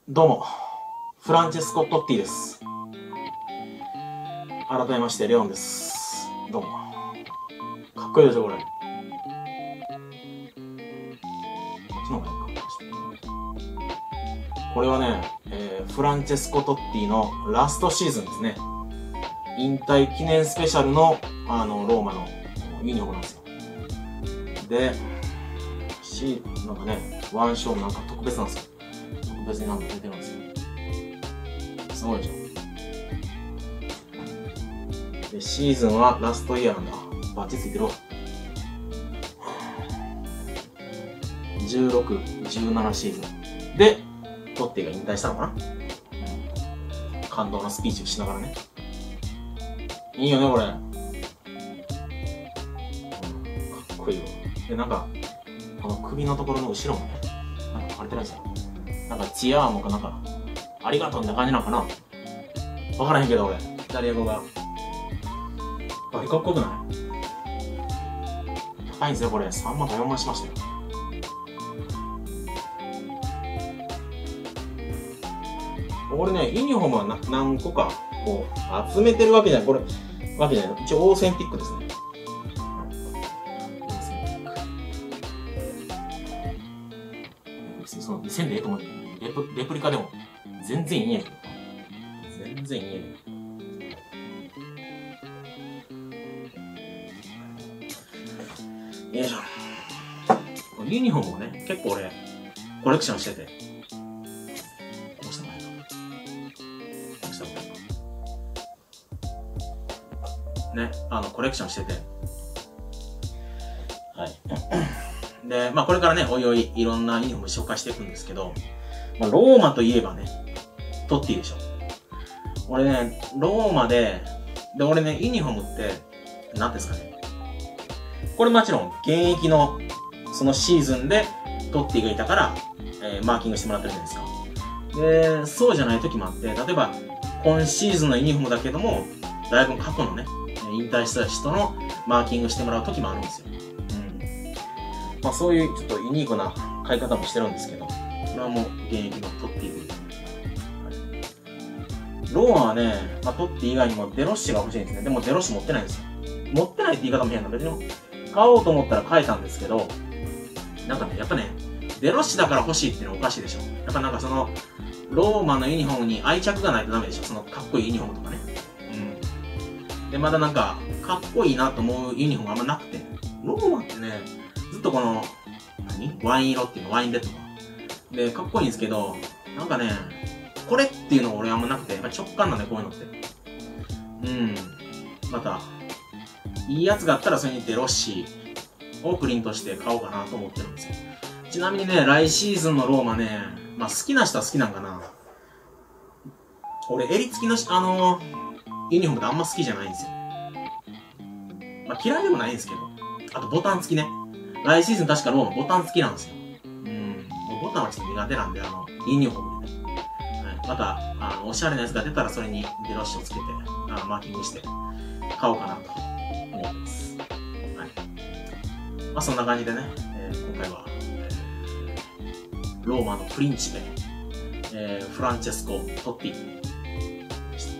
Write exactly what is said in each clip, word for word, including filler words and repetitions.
どうも、フランチェスコ・トッティです。改めまして、レオンです。どうも。かっこいいでしょ、これ。こっちの方がいいか。これはね、えー、フランチェスコ・トッティのラストシーズンですね。引退記念スペシャルの、あの、ローマのユニフォームなんですよ。で、し、なんかね、ワンショーもなんか特別なんですよ。特別になんか出てるんですよ。すごいでしょ。で、シーズンはラストイヤーなんだ。バッチついてるわ。じゅうろく、じゅうななシーズン。で、トッティが引退したのかな、うん、感動のスピーチをしながらね。いいよね、これ。うん、かっこいいわ。で、なんか、この首のところの後ろもね、なんか腫れてるんですよ。なんか、チアーモかなんか、ありがとうみたいな感じなのかなわからへんけど、俺。イタリア語が。バリかっこよくない？高いんですよ、これ。さんまんかよんまんしましたよ。これね、ユニフォームはな何個か、こう、集めてるわけじゃない。これ、わけじゃない。一応、オーセンティックですね。そのせんでええと思う。レプ、レプリカでも全然いいんやけど。全然いいんやけど。よいしょ。ユニフォームをね、結構俺、コレクションしてて。こうした方がいいか。こうした方がいいか。ね、あの、コレクションしてて。はい。で、まあこれからね、おいおいいろんなユニフォーム紹介していくんですけど、まあ、ローマといえばね、トッティでしょ。俺ね、ローマで、で、俺ね、ユニフォームって、何ですかね。これもちろん、現役の、そのシーズンで、トッティがいたから、えー、マーキングしてもらってるじゃないですか。で、そうじゃない時もあって、例えば、今シーズンのユニフォームだけども、大学の過去のね、引退した人のマーキングしてもらう時もあるんですよ。まあそういうちょっとユニークな買い方もしてるんですけど、これはもう現役のトッティで。ローマはね、まあトッティ以外にもデロッシが欲しいんですね。でもデロッシ持ってないんですよ。持ってないって言い方も変なの。別に買おうと思ったら買えたんですけど、なんかね、やっぱね、デロッシだから欲しいっていうのはおかしいでしょ。やっぱなんかその、ローマのユニフォームに愛着がないとダメでしょ。そのかっこいいユニフォームとかね。うん。で、まだなんか、かっこいいなと思うユニフォームあんまなくて。ローマってね、ずっとこの、何ワイン色っていうの、ワインレッドか。で、かっこいいんですけど、なんかね、これっていうのが俺あんまなくて、やっぱ直感なんだよ、こういうのって。うん。また、いいやつがあったらそれにデロッシーをプリントして買おうかなと思ってるんですよ。ちなみにね、来シーズンのローマね、まあ好きな人は好きなんかな。俺、襟付きの、あのー、ユニフォームってあんま好きじゃないんですよ。まあ嫌いでもないんですけど。あとボタン付きね。来シーズン確かローマボタン付きなんですよ。うん。ボタンはちょっと苦手なんで、あの、ユニフォームでね。はい。また、あの、おしゃれなやつが出たらそれにデロッシュをつけて、あのマーキングして、買おうかなと思ってます。はい。まあそんな感じでね、えー、今回は、えー、ローマのプリンチペ、えー、フランチェスコ・トッティでした。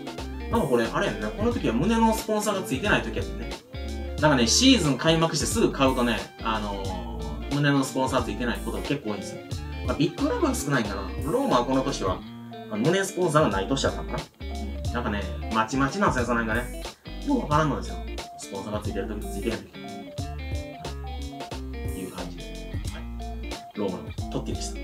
なんかこれ、あれやね、この時は胸のスポンサーがついてない時やってね。なんかね、シーズン開幕してすぐ買うとね、あのー、胸のスポンサーついてないことが結構多いんですよ。まあ、ビッグラブは少ないんかな。ローマはこの年は、胸スポンサーがない年だったのかな。なんかね、まちまちなんですよ、その辺がね。よくわからんのですよ。スポンサーがついてる時とついてない時。はい。いう感じで。はい。ローマのトッティでした。